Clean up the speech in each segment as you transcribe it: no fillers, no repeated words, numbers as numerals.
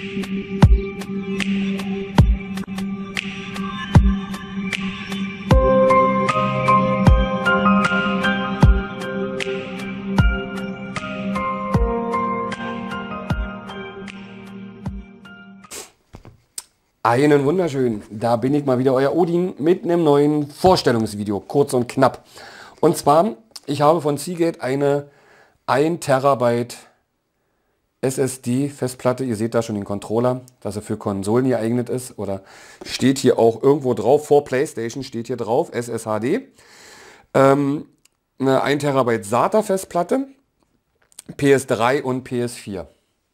Einen wunderschönen, da bin ich mal wieder, euer Odin mit einem neuen Vorstellungsvideo, kurz und knapp. Und zwar, ich habe von Seagate eine 1 Terabyte SSD-Festplatte. Ihr seht da schon den Controller, dass er für Konsolen geeignet ist. Oder steht hier auch irgendwo drauf, vor PlayStation steht hier drauf, SSHD. Eine 1 Terabyte SATA-Festplatte, PS3 und PS4.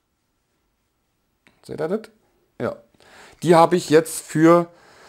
Seht ihr das? Ja. Die habe ich jetzt für,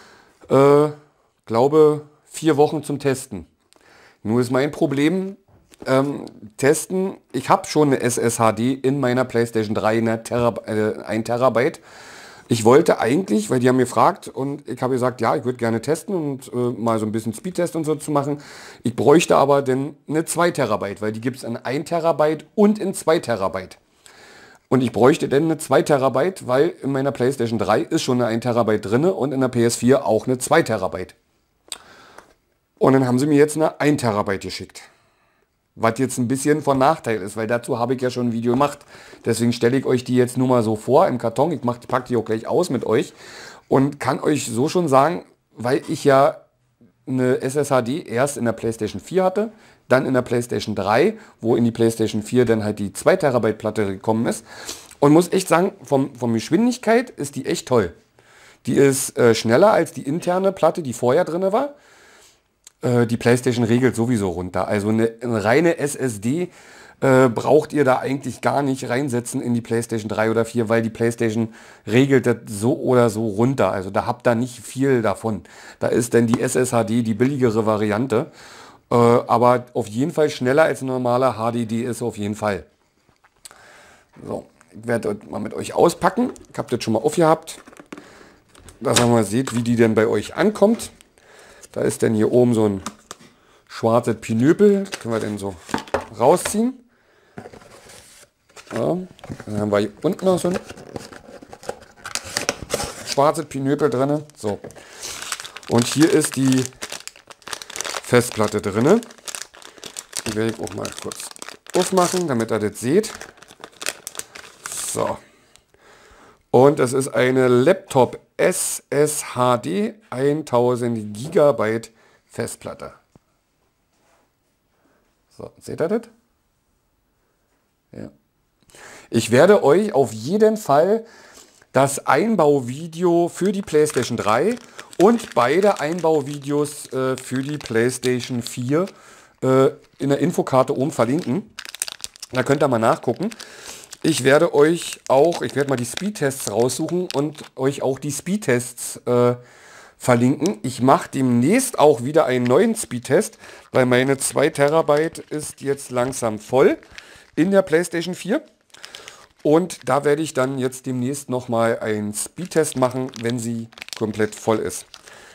glaube 4 Wochen zum Testen. Nur ist mein Problem, testen, ich habe schon eine SSHD in meiner PlayStation 3, 1 Terabyte. Ich wollte eigentlich, weil die haben mir gefragt und ich habe gesagt, ja, ich würde gerne testen und mal so ein bisschen Speedtest und so zu machen. Ich bräuchte aber dann eine 2 Terabyte, weil die gibt es in 1 Terabyte und in 2 Terabyte. Und ich bräuchte dann eine 2 Terabyte, weil in meiner PlayStation 3 ist schon eine 1 Terabyte drin und in der PS4 auch eine 2 Terabyte. Und dann haben sie mir jetzt eine 1 Terabyte geschickt. Was jetzt ein bisschen von Nachteil ist, weil dazu habe ich ja schon ein Video gemacht. Deswegen stelle ich euch die jetzt nur mal so vor im Karton. Ich packe die auch gleich aus mit euch und kann euch so schon sagen, weil ich ja eine SSHD erst in der PlayStation 4 hatte, dann in der PlayStation 3, wo in die PlayStation 4 dann halt die 2 Terabyte Platte gekommen ist. Und muss echt sagen, von Geschwindigkeit ist die echt toll. Die ist schneller als die interne Platte, die vorher drin war. Die PlayStation regelt sowieso runter. Also eine reine SSD braucht ihr da eigentlich gar nicht reinsetzen in die PlayStation 3 oder 4, weil die PlayStation regelt das so oder so runter. Also da habt ihr nicht viel davon. Da ist dann die SSHD die billigere Variante. Aber auf jeden Fall schneller als ein normaler HDD ist auf jeden Fall. So, ich werde mal mit euch auspacken. Ich habe das schon mal aufgehabt, dass ihr mal seht, wie die denn bei euch ankommt. Da ist dann hier oben so ein schwarzes Pinöpel. Das können wir dann so rausziehen. Ja, dann haben wir hier unten noch so ein schwarzes Pinöpel drin. So. Und hier ist die Festplatte drin. Die werde ich auch mal kurz aufmachen, damit ihr das seht. So. Und es ist eine Laptop SSHD 1000 GB Festplatte. So, seht ihr das? Ja. Ich werde euch auf jeden Fall das Einbauvideo für die PlayStation 3 und beide Einbauvideos für die PlayStation 4 in der Infokarte oben verlinken. Da könnt ihr mal nachgucken. Ich werde mal die Speedtests raussuchen und euch auch die Speedtests verlinken. Ich mache demnächst auch wieder einen neuen Speedtest, weil meine 2 Terabyte ist jetzt langsam voll in der PlayStation 4. Und da werde ich dann jetzt demnächst nochmal einen Speedtest machen, wenn sie komplett voll ist.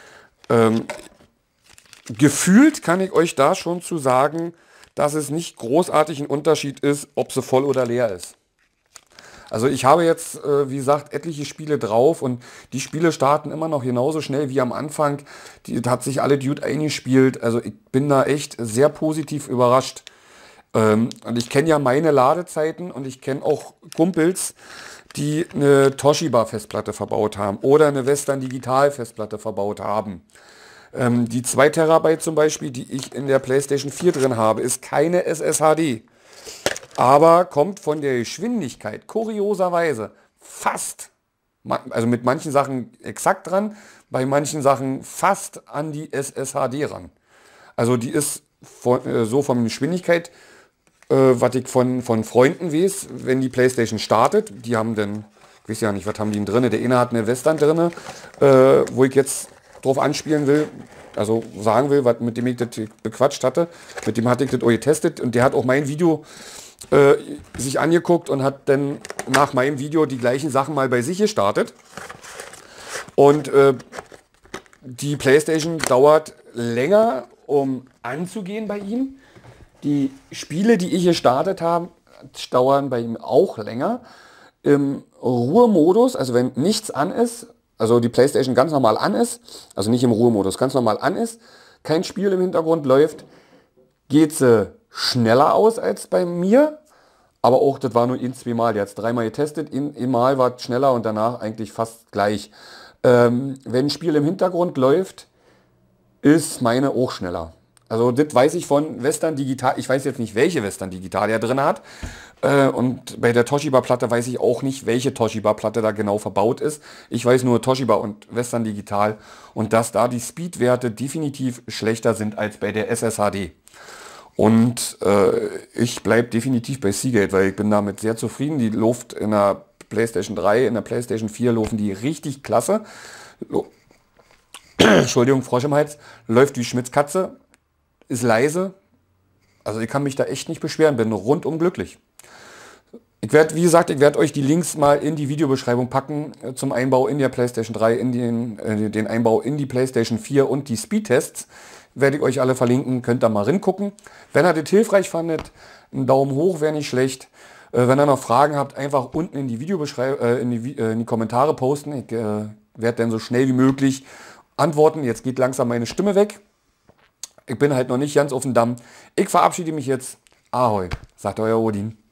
Gefühlt kann ich euch da schon zu sagen, dass es nicht großartig ein Unterschied ist, ob sie voll oder leer ist. Also ich habe jetzt, wie gesagt, etliche Spiele drauf und die Spiele starten immer noch genauso schnell wie am Anfang. Die hat sich alle Dude eingespielt. Also ich bin da echt sehr positiv überrascht. Und ich kenne ja meine Ladezeiten und ich kenne auch Kumpels, die eine Toshiba-Festplatte verbaut haben oder eine Western Digital-Festplatte verbaut haben. Die 2 Terabyte zum Beispiel, die ich in der PlayStation 4 drin habe, ist keine SSHD. Aber kommt von der Geschwindigkeit kurioserweise fast, also mit manchen Sachen exakt dran, bei manchen Sachen fast an die SSHD ran. Also die ist so von der Geschwindigkeit, was ich von Freunden weiß, wenn die PlayStation startet, die haben dann, ich weiß ja nicht, was haben die drin, der eine hat eine Western drin, wo ich jetzt drauf anspielen will, also sagen will, was, mit dem ich das bequatscht hatte, mit dem hatte ich das auch getestet und der hat auch mein Video sich angeguckt und hat dann nach meinem Video die gleichen Sachen mal bei sich gestartet. Und die PlayStation dauert länger, um anzugehen bei ihm. Die Spiele, die ich gestartet habe, dauern bei ihm auch länger. im Ruhemodus, also wenn nichts an ist, also die PlayStation ganz normal an ist, also nicht im Ruhemodus, ganz normal an ist, kein Spiel im Hintergrund läuft, geht sie schneller aus als bei mir. Aber auch, das war nur ein, zwei Mal. Der hat es dreimal getestet. Einmal war es schneller und danach eigentlich fast gleich. Wenn ein Spiel im Hintergrund läuft, ist meine auch schneller. Also das weiß ich von Western Digital. Ich weiß jetzt nicht, welche Western Digital er drin hat. Und bei der Toshiba-Platte weiß ich auch nicht, welche Toshiba-Platte da genau verbaut ist. Ich weiß nur Toshiba und Western Digital. Und dass da die Speedwerte definitiv schlechter sind als bei der SSHD. Und ich bleibe definitiv bei Seagate, weil ich bin damit sehr zufrieden. Die läuft in der PlayStation 3, in der PlayStation 4 laufen die richtig klasse. Entschuldigung, Frosch im Hals. Läuft wie Schmitz Katze, ist leise. Also ich kann mich da echt nicht beschweren, bin rundum glücklich. Ich werde, wie gesagt, ich werde euch die Links mal in die Videobeschreibung packen zum Einbau in der PlayStation 3, in den Einbau in die PlayStation 4 und die Speedtests. Werde ich euch alle verlinken, könnt da mal reingucken. Wenn ihr das hilfreich fandet, ein Daumen hoch wäre nicht schlecht. Wenn ihr noch Fragen habt, einfach unten in die Videobeschreibung, in die Kommentare posten. Ich werde dann so schnell wie möglich antworten. Jetzt geht langsam meine Stimme weg. Ich bin halt noch nicht ganz auf dem Damm. Ich verabschiede mich jetzt. Ahoi, sagt euer Odin.